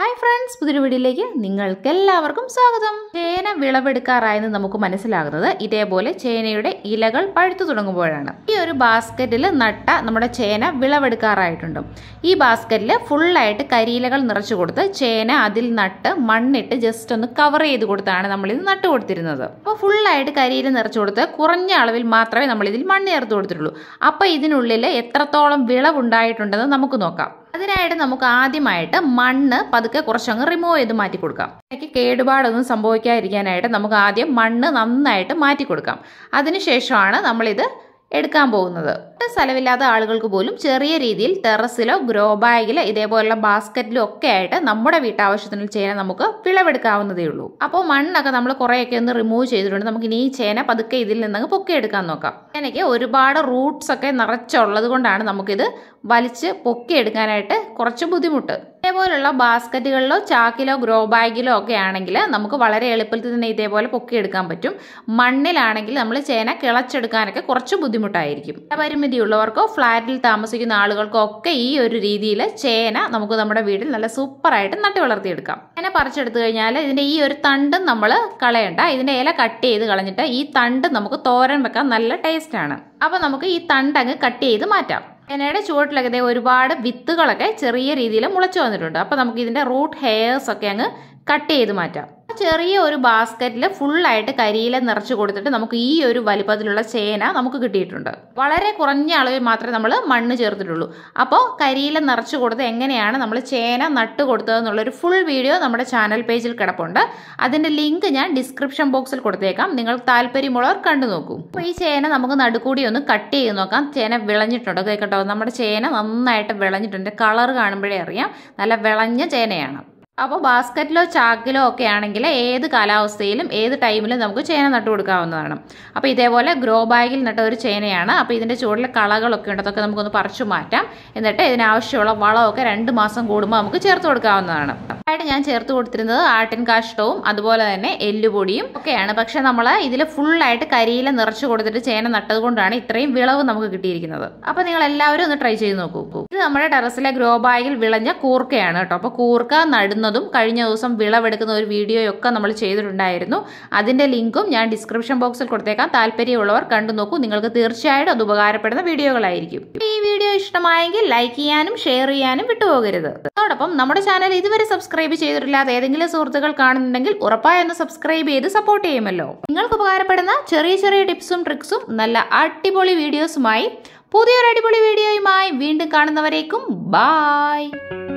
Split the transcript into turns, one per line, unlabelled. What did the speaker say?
Hi friends, പുതിയൊരു വീഡിയോയിലേക്ക് നിങ്ങൾക്കെല്ലാവർക്കും സ്വാഗതം. ചേന വിളവെടുക്കാറായെന്ന് നമുക്ക് മനസ്സിലാകുന്നത് ഇതേപോലെ ചേനയുടെ ഇലകൾ പഴുത്തു തുടങ്ങുമ്പോഴാണ്. ഈ ഒരു ബാസ്ക്കറ്റിൽ നട്ട നമ്മുടെ ചേന വിളവെടുക്കാറായിട്ടുണ്ട്. ഈ ബാസ്ക്കറ്റിൽ ഫുള്ളായിട്ട് കരിയിലകൾ നിറച്ചു കൊടുത്ത് ചേന അതിൽ നട്ട് മണ്ണിട്ട് ജസ്റ്റ് ഒന്ന് കവർ ചെയ്ത് കൊടുത്താണ് നമ്മളിത് നട്ടു കൊടുത്തിരുന്നത്. അപ്പോൾ ഫുള്ളായിട്ട് കരിയില നിറച്ചു കൊടുത്ത് കുറഞ്ഞ അളവിൽ മാത്രമേ നമ്മളിതിൽ മണ്ണ് ചേർത്ത് കൊടുത്തിട്ടുള്ളൂ. അപ്പോൾ ഇതിനുള്ളിൽ എത്രത്തോളം വിളവുണ്ടായിട്ടുണ്ടെന്ന് നമുക്ക് നോക്കാം. അതിനായിട്ട് നമുക്ക് ആദ്യമായിട്ട് മണ്ണ് പതുക്കെ കുറച്ചങ്ങ് റിമൂവ് ചെയ്ത് മാറ്റി കൊടുക്കാം. എനിക്ക് കേടുപാടൊന്നും സംഭവിക്കാതിരിക്കാനായിട്ട് നമുക്ക് ആദ്യം മണ്ണ് നന്നായിട്ട് മാറ്റി കൊടുക്കാം. അതിനുശേഷമാണ് നമ്മളിത് എടുക്കാൻ പോകുന്നത്. സ്ഥലമില്ലാത്ത ആളുകൾക്ക് പോലും ചെറിയ രീതിയിൽ ടെറസിലോ ഗ്രോ ബാഗിലോ ഇതേപോലുള്ള ബാസ്ക്കറ്റിലോ ഒക്കെ ആയിട്ട് നമ്മുടെ വീട്ടാവശ്യത്തിന് ചേന നമുക്ക് വിളവെടുക്കാവുന്നതേ ഉള്ളൂ. അപ്പോൾ മണ്ണൊക്കെ നമ്മൾ കുറേയൊക്കെ ഒന്ന് റിമൂവ് ചെയ്തിട്ടുണ്ട്. നമുക്ക് ഇനി ഈ ചേന പതുക്കെ ഇതിൽ നിന്നങ്ങ് പൊക്കിയെടുക്കാൻ നോക്കാം. ചേനയ്ക്ക് ഒരുപാട് റൂട്ട്സ് ഒക്കെ നിറച്ചുള്ളത് കൊണ്ടാണ് നമുക്കിത് വലിച്ച് പൊക്കിയെടുക്കാനായിട്ട് കുറച്ച് ബുദ്ധിമുട്ട്. ഇതേപോലുള്ള ബാസ്ക്കറ്റുകളിലോ ചാക്കിലോ ഗ്രോ ബാഗിലോ ഒക്കെ ആണെങ്കിൽ നമുക്ക് വളരെ എളുപ്പത്തിൽ തന്നെ ഇതേപോലെ പൊക്കിയെടുക്കാൻ പറ്റും. മണ്ണിലാണെങ്കിൽ നമ്മൾ ചേന കിളച്ചെടുക്കാനൊക്കെ കുറച്ച് ബുദ്ധിമുട്ടായിരിക്കും. പരിമിതിയുള്ളവർക്കോ ഫ്ലാറ്റിൽ താമസിക്കുന്ന ആളുകൾക്കോ ഒക്കെ ഈ ഒരു രീതിയിൽ ചേന നമുക്ക് നമ്മുടെ വീട്ടിൽ നല്ല സൂപ്പറായിട്ട് നട്ടു വളർത്തിയെടുക്കാം. ചേന പറിച്ചെടുത്തു കഴിഞ്ഞാൽ ഇതിന്റെ ഈ ഒരു തണ്ടും നമ്മൾ കളയണ്ട. ഇതിന്റെ ഇല കട്ട് ചെയ്ത് കളഞ്ഞിട്ട് ഈ തണ്ട് നമുക്ക് തോരൻ വെക്കാൻ നല്ല ടേസ്റ്റ് ആണ്. അപ്പൊ നമുക്ക് ഈ തണ്ട് അങ്ങ് കട്ട് ചെയ്ത് മാറ്റാം. ചേനയുടെ ചുവട്ടിലൊക്കെ ഒരുപാട് വിത്തുകളൊക്കെ ചെറിയ രീതിയിൽ മുളച്ചു വന്നിട്ടുണ്ട്. അപ്പോൾ നമുക്ക് ഇതിന്റെ റൂട്ട് ഹെയർസ് ഒക്കെ അങ്ങ് കട്ട് ചെയ്ത് മാറ്റാം. ചെറിയ ഒരു ബാസ്ക്കറ്റിൽ ഫുള്ളായിട്ട് കരിയില നിറച്ചു കൊടുത്തിട്ട് നമുക്ക് ഈ ഒരു വലിപ്പത്തിലുള്ള ചേന നമുക്ക് കിട്ടിയിട്ടുണ്ട്. വളരെ കുറഞ്ഞ അളവിൽ മാത്രമേ നമ്മൾ മണ്ണ് ചേർത്തിട്ടുള്ളൂ. അപ്പോൾ കരിയില നിറച്ചു കൊടുത്ത് എങ്ങനെയാണ് നമ്മൾ ചേന നട്ടു കൊടുത്തതെന്നുള്ളൊരു ഫുൾ വീഡിയോ നമ്മുടെ ചാനൽ പേജിൽ കിടപ്പുണ്ട്. അതിൻ്റെ ലിങ്ക് ഞാൻ ഡിസ്ക്രിപ്ഷൻ ബോക്സിൽ കൊടുത്തേക്കാം. നിങ്ങൾ താല്പര്യമുള്ളവർ കണ്ടു നോക്കൂ. അപ്പോൾ ഈ ചേന നമുക്ക് നടുക്കൂടി ഒന്ന് കട്ട് ചെയ്ത് നോക്കാം. ചേന വിളഞ്ഞിട്ടുണ്ട് കേട്ടോ. നമ്മുടെ ചേന നന്നായിട്ട് വിളഞ്ഞിട്ടുണ്ട്. കളർ കാണുമ്പോഴേ അറിയാം നല്ല വിളഞ്ഞ ചേനയാണ്. അപ്പോൾ ബാസ്ക്കറ്റിലോ ചാക്കിലോ ഒക്കെ ആണെങ്കിൽ ഏത് കാലാവസ്ഥയിലും ഏത് ടൈമിലും നമുക്ക് ചേന നട്ടു കൊടുക്കാവുന്നതാണ്. അപ്പോൾ ഇതേപോലെ ഗ്രോ ബാഗിൽ നട്ട ഒരു ചേനയാണ്. അപ്പോൾ ഇതിൻ്റെ ചുവട്ടിലെ കളകളൊക്കെ ഉണ്ട്, അതൊക്കെ നമുക്കൊന്ന് പറിച്ചു മാറ്റാം. എന്നിട്ട് ഇതിനാവശ്യമുള്ള വളമൊക്കെ 2 മാസം കൂടുമ്പോൾ നമുക്ക് ചേർത്ത് കൊടുക്കാവുന്നതാണ്. ആയിട്ട് ഞാൻ ചേർത്ത് കൊടുത്തിരുന്നത് ആട്ടിൻ കാഷ്ടവും അതുപോലെ തന്നെ എല്ലുപൊടിയും ഒക്കെയാണ്. പക്ഷെ നമ്മൾ ഇതിൽ ഫുള്ളായിട്ട് കരിയില നിറച്ചു കൊടുത്തിട്ട് ചേന നട്ടത് കൊണ്ടാണ് ഇത്രയും വിളവ് നമുക്ക് കിട്ടിയിരിക്കുന്നത്. അപ്പോൾ നിങ്ങൾ എല്ലാവരും ഒന്ന് ട്രൈ ചെയ്ത് നോക്കൂ. ഇത് നമ്മുടെ ടെറസിലെ ഗ്രോ ബാഗിൽ വിളഞ്ഞ കൂർക്കയാണ് കേട്ടോ. അപ്പോൾ കൂർക്ക നടുന്നതും കഴിഞ്ഞ ദിവസം വിളവെടുക്കുന്ന ഒരു വീഡിയോയൊക്കെ നമ്മൾ ചെയ്തിട്ടുണ്ടായിരുന്നു. അതിന്റെ ലിങ്കും ഞാൻ ഡിസ്ക്രിപ്ഷൻ ബോക്സിൽ കൊടുത്തേക്കാം. താല്പര്യമുള്ളവർ കണ്ടു നോക്കൂ. നിങ്ങൾക്ക് തീർച്ചയായിട്ടും അത് ഉപകാരപ്പെടുന്ന വീഡിയോകളായിരിക്കും. ഈ വീഡിയോ ഇഷ്ടമായെങ്കിൽ ലൈക്ക് ചെയ്യാനും ഷെയർ ചെയ്യാനും വിട്ടുപോകരുത്. അതോടൊപ്പം നമ്മുടെ ചാനൽ ഇതുവരെ സബ്സ്ക്രൈബ് ചെയ്തിട്ടില്ലാത്ത ഏതെങ്കിലും സുഹൃത്തുക്കൾ കാണുന്നുണ്ടെങ്കിൽ ഉറപ്പായി ഒന്ന് സബ്സ്ക്രൈബ് ചെയ്ത് സപ്പോർട്ട് ചെയ്യുമല്ലോ. നിങ്ങൾക്ക് ഉപകാരപ്പെടുന്ന ചെറിയ ചെറിയ ടിപ്സും ട്രിക്സും നല്ല അടിപൊളി വീഡിയോസുമായി പുതിയൊരു അടിപൊളി വീഡിയോയുമായി വീണ്ടും കാണുന്നവരേക്കും ബൈ.